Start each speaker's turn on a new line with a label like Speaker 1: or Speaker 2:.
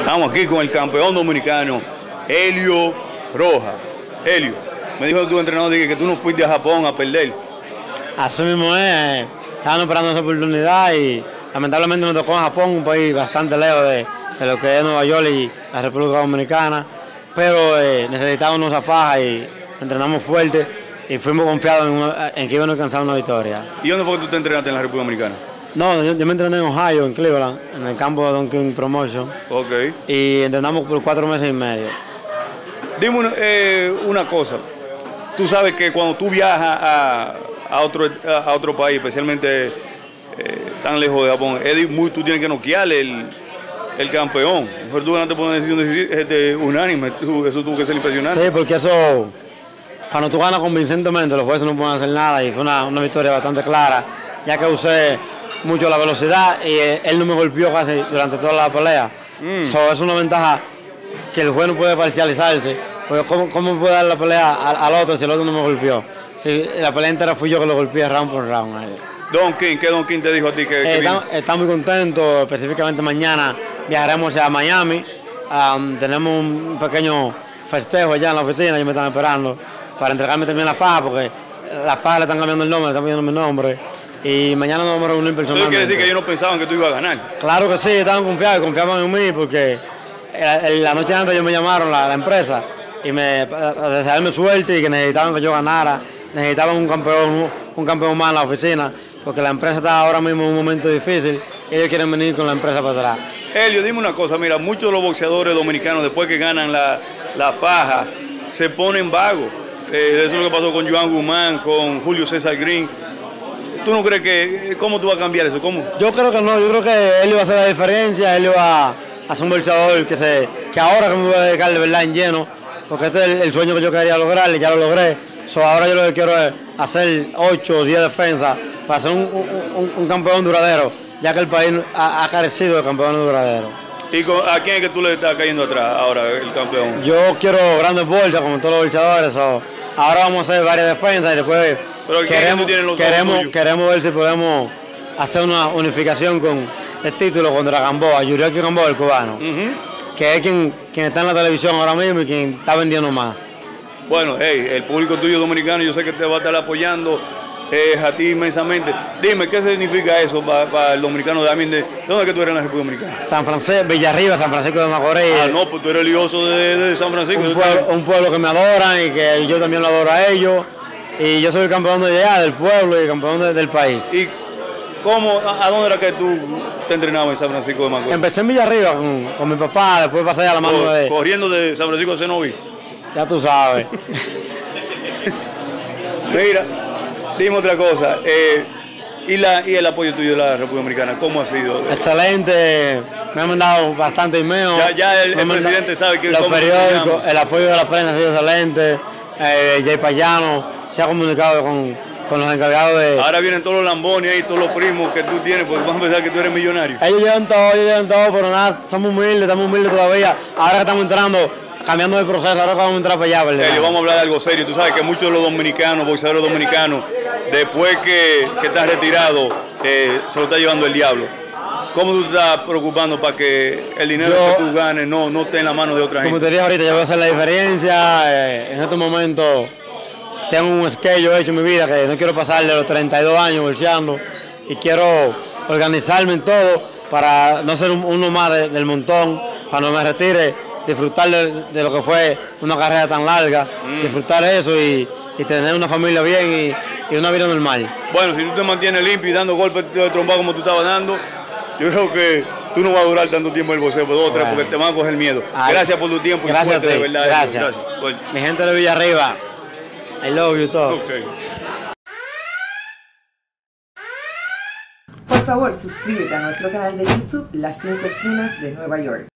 Speaker 1: Estamos aquí con el campeón dominicano, Helio Rojas. Helio, me dijo tu entrenador que tú no fuiste a Japón a perder.
Speaker 2: Así mismo es, estaban esperando esa oportunidad y lamentablemente nos tocó en Japón, un país bastante lejos de lo que es Nueva York y la República Dominicana, pero necesitábamos esa faja y entrenamos fuerte y fuimos confiados en que íbamos a alcanzar una victoria.
Speaker 1: ¿Y dónde fue que tú te entrenaste en la República Dominicana?
Speaker 2: No, yo me entrené en Ohio, en Cleveland, en el campo de Don King Promotion.
Speaker 1: Ok.
Speaker 2: Y entrenamos por 4 meses y medio.
Speaker 1: Dime una cosa. Tú sabes que cuando tú viajas a otro país, especialmente tan lejos de Japón, tú tienes que noquearle el campeón. Mejor tú ganaste por una decisión unánime. Eso tuvo que ser impresionante.
Speaker 2: Sí, porque eso, cuando tú ganas convincentemente, los jueces no pueden hacer nada y fue una victoria bastante clara, ya que usé mucho la velocidad y él no me golpeó casi durante toda la pelea. Es una ventaja que el juez no puede parcializarse, porque ¿cómo puede dar la pelea al otro si el otro no me golpeó? Si la pelea entera fui yo que lo golpeé round por round a él.
Speaker 1: Don King, ¿qué Don King te dijo a ti?
Speaker 2: Está muy contento, específicamente mañana viajaremos a Miami, tenemos un pequeño festejo allá en la oficina, ellos me están esperando para entregarme también la faja, porque la faja le están cambiando el nombre, le están pidiendo mi nombre. Y mañana nos vamos a reunir personalmente.
Speaker 1: ¿Eso quiere decir que ellos no pensaban que tú ibas a ganar?
Speaker 2: Claro que sí, estaban confiados y confiaban en mí porque la noche antes ellos me llamaron, la empresa, y a desearme suerte y que necesitaban que yo ganara, necesitaban un campeón más en la oficina, porque la empresa está ahora mismo en un momento difícil y ellos quieren venir con la empresa para atrás.
Speaker 1: Helio, dime una cosa, mira, muchos de los boxeadores dominicanos después que ganan la faja se ponen vagos. Eso es lo que pasó con Joan Guzmán, con Julio César Green. ¿Tú no crees que, cómo tú vas a cambiar eso? ¿Cómo?
Speaker 2: Yo creo que no, yo creo que él va a hacer la diferencia, él va a ser un boxeador que ahora que me voy a dedicar de verdad en lleno, porque este es el sueño que yo quería lograr y ya lo logré. Ahora yo lo que quiero es hacer 8 o 10 defensas para ser un campeón duradero, ya que el país ha carecido de campeones duraderos.
Speaker 1: ¿Y a quién es que tú le estás cayendo atrás ahora, el campeón?
Speaker 2: Yo quiero grandes bolsas como todos los boxeadores, ahora vamos a hacer varias defensas y después queremos ver si podemos hacer una unificación con el título contra Gamboa, Yuriaki Gamboa, el cubano, que es quien está en la televisión ahora mismo y quien está vendiendo más.
Speaker 1: Bueno, el público tuyo dominicano, yo sé que te va a estar apoyando a ti inmensamente. Dime, ¿qué significa eso para el dominicano de Amén? ¿Dónde es que tú eres en la República Dominicana?
Speaker 2: San Francisco, Villarriba, San Francisco de Macorís.
Speaker 1: Ah, no, pues tú eres el lioso de San Francisco.
Speaker 2: Un pueblo que me adora y que yo también lo adoro a ellos. Y yo soy el campeón de allá, del pueblo y campeón del país.
Speaker 1: ¿Y a dónde era que tú te entrenabas en San Francisco de Macorís?
Speaker 2: Empecé en Villarriba con mi papá, después pasé a la mano de...
Speaker 1: Corriendo de San Francisco de Cenoví.
Speaker 2: Ya tú sabes.
Speaker 1: Mira, dime otra cosa. ¿Y el apoyo tuyo de la República Dominicana, cómo ha sido?
Speaker 2: Excelente, me han mandado bastante email.
Speaker 1: Ya el presidente sabe que...
Speaker 2: Los periódicos, el apoyo de la prensa ha sido excelente. Jay Payano se ha comunicado con los encargados de...
Speaker 1: Ahora vienen todos los lambones ahí, todos los primos que tú tienes, porque vamos a pensar que tú eres millonario.
Speaker 2: Ellos llevan todo, pero nada, somos humildes, estamos humildes todavía. Ahora que estamos entrando, cambiando de proceso, ahora que vamos a entrar para allá, ¿verdad?
Speaker 1: Vamos a hablar de algo serio. Tú sabes que muchos de los dominicanos, boxeadores dominicanos, después que estás retirado, se lo está llevando el diablo. ¿Cómo tú estás preocupando para que el dinero que tú ganes no esté en la mano de otra gente?
Speaker 2: Como te dije ahorita, yo voy a hacer la diferencia. En estos momentos tengo un schedule hecho en mi vida que no quiero pasar de los 32 años bolseando y quiero organizarme en todo para no ser uno más del montón. Cuando me retire, disfrutar de lo que fue una carrera tan larga, disfrutar eso y tener una familia bien y una vida normal.
Speaker 1: Bueno, si tú te mantienes limpio y dando golpes de trombado como tú estabas dando, yo creo que tú no vas a durar tanto tiempo en el boxeo, pero 2 o 3, porque te van a coger miedo. Gracias por tu tiempo.
Speaker 2: Gracias a ti,
Speaker 1: de verdad.
Speaker 2: gracias.
Speaker 1: Bueno.
Speaker 2: Mi gente de Villarriba, I love you todo.
Speaker 1: Okay.
Speaker 3: Por favor, suscríbete a nuestro canal de YouTube Las 5 Esquinas de Nueva York.